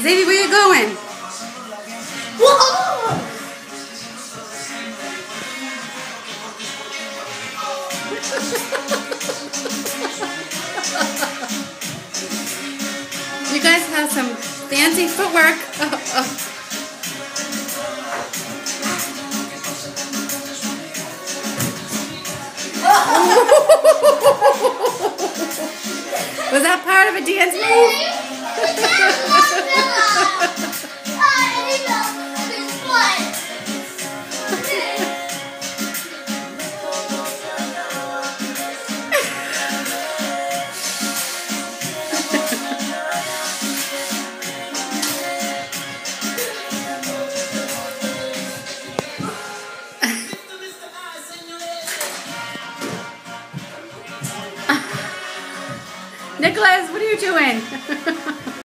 Zadie, where you going? Whoa! You guys have some fancy footwork. Was that part of a dance Nicholas, what are you doing?